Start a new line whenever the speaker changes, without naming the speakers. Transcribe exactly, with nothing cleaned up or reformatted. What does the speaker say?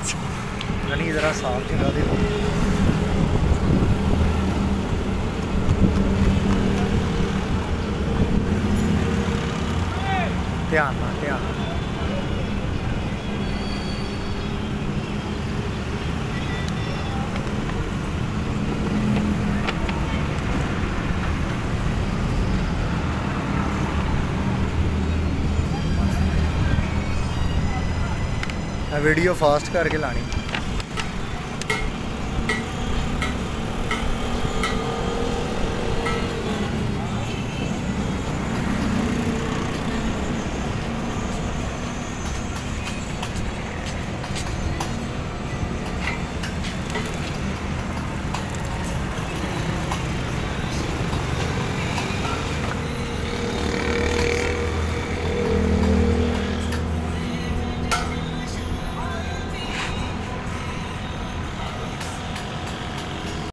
गली जरा साफ जगह देखो। ध्यान ना ध्यान। वीडियो फास्ट करके लानी।